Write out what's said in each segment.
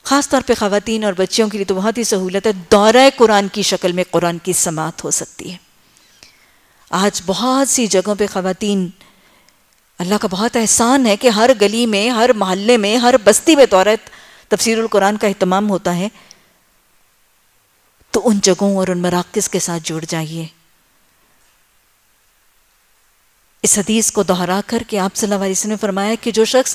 ख़ास तौर पे ख़वातीन और बच्चियों के लिए तो बहुत ही सहूलत है, दौरा कुरान की शक्ल में कुरान की समात हो सकती है। आज बहुत सी जगहों पे ख़वातीन, अल्लाह का बहुत एहसान है कि हर गली में, हर मोहल्ले में, हर बस्ती में दौरा तफसीरुल कुरान का एहतमाम होता है। तो उन जगहों और उन मराकिज़ के साथ जुड़ जाइए। इस हदीस को दोहरा कर के आप सल्लल्लाहु अलैहि वसल्लम ने फरमाया कि जो शख्स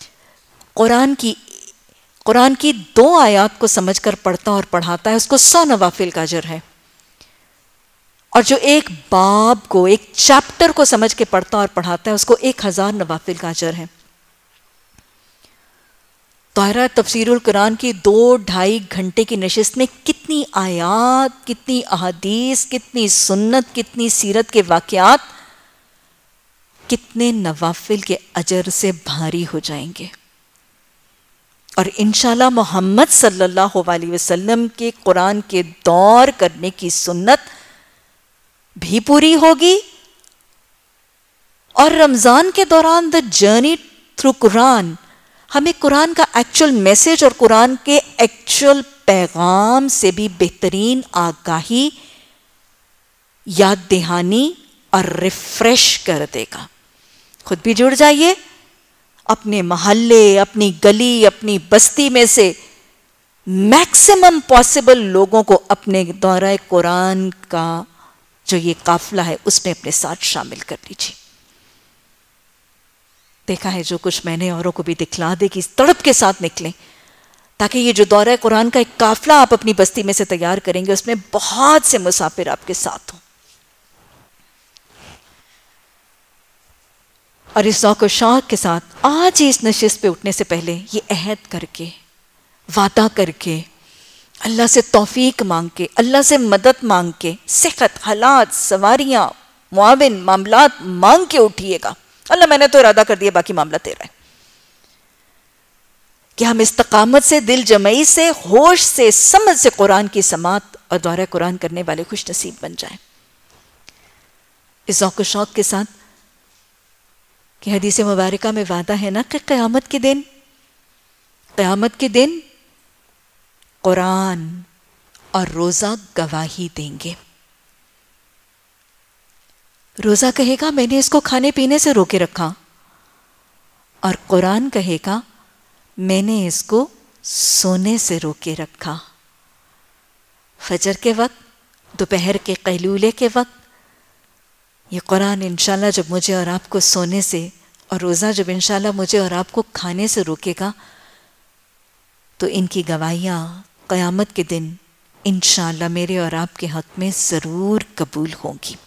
कुरान की 2 आयत को समझकर पढ़ता और पढ़ाता है, उसको 100 नवाफिल का अजर है। और जो एक बाब को, एक चैप्टर को समझ के पढ़ता और पढ़ाता है, उसको 1000 नवाफिल का अजर है। दौरा तफसीरुल कुरान की 2-2.5 घंटे की नशिस्त में कितनी आयात, कितनी अहादीस, कितनी सुन्नत, कितनी सीरत के वाक़यात, कितने नवाफिल के अजर से भारी हो जाएंगे। और इंशाल्लाह मोहम्मद सल्लल्लाहु अलैहि वसल्लम के कुरान के दौर करने की सुन्नत भी पूरी होगी। और रमज़ान के दौरान द जर्नी थ्रू कुरान हमें कुरान का एक्चुअल मैसेज और कुरान के एक्चुअल पैगाम से भी बेहतरीन आगाही, याद दहानी और रिफ्रेश कर देगा। खुद भी जुड़ जाइए। अपने मोहल्ले, अपनी गली, अपनी बस्ती में से मैक्सिमम पॉसिबल लोगों को अपने दौरा कुरान का जो ये काफिला है उसमें अपने साथ शामिल कर लीजिए। देखा है जो कुछ मैंने औरों को भी दिखला दे कि इस तड़प के साथ निकलें, ताकि ये जो दौरा कुरान का एक काफिला आप अपनी बस्ती में से तैयार करेंगे, उसमें बहुत से मुसाफिर आपके साथ हों। और इस ज़ौक़ और शौक़ के साथ आज ही इस नशिस्त पे उठने से पहले ये अहद करके, वादा करके, अल्लाह से तौफीक मांग के, अल्लाह से मदद मांग के, सेहत, हालात, सवारियाँ, मुआविन, मामलात मांग के उठिएगा। अल्लाह मैंने तो इरादा कर दिया, बाकी मामला तेरा है। कि हम इस्तकामत से, दिल जमई से, होश से, समझ से कुरान की समात और दौरा कुरान करने वाले खुश नसीब बन जाएं। इस ज़ौक़ और शौक़ के साथ कि हदीस मुबारका में वादा है ना कि क़यामत के दिन कुरान और रोज़ा गवाही देंगे। रोज़ा कहेगा मैंने इसको खाने पीने से रोके रखा, और कुरान कहेगा मैंने इसको सोने से रोके रखा। फजर के वक्त, दोपहर के क़ैलूले के वक्त, ये कुरान इंशाल्लाह जब मुझे और आपको सोने से, और रोज़ा जब इंशाल्लाह मुझे और आपको खाने से रोकेगा, तो इनकी गवाहियाँ क़यामत के दिन इंशाल्लाह मेरे और आपके हक़ में ज़रूर कबूल होंगी।